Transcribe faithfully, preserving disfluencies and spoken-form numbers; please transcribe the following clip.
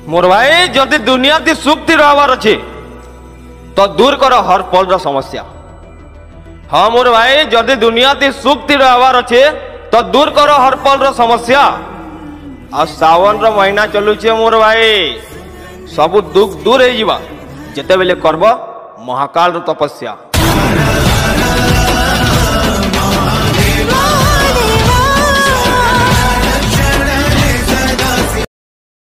मोर भाई जदि दुनिया ती सुख ती रहबार अच्छे तो दूर कर हर पल रो समस्या। हाँ मोर भाई जदि दुनिया ती सुख ती रहबार अच्छे तो दूर कर हर पल रो समस्या। आ सावन रो महीना चलुचे मोर भाई सब दुख दूर हो जिते बेले करब महाकाल रो तपस्या।